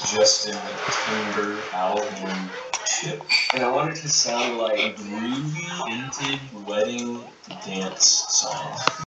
Justin Timberlake chip, and I want it to sound like a groovy, vintage wedding dance song.